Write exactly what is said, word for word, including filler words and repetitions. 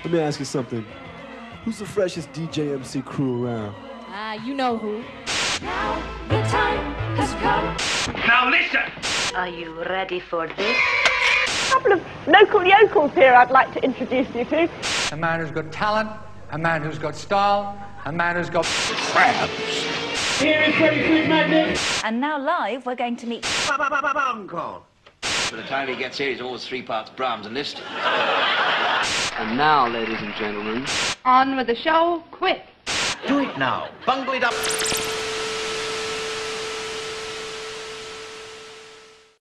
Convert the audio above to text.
Let me ask you something. Who's the freshest D J M C crew around? Ah, you know who. Now the time has come. Now listen! Are you ready for this? A couple of local yokels here I'd like to introduce you to. A man who's got talent, a man who's got style, a man who's got crabs. Here is Pretty Food Magnet. And now live, we're going to meet Bungle. By the time he gets here, he's always three parts Brahms and Liszt. And now, ladies and gentlemen, On with the show, quick. Do it now. Bungle it up.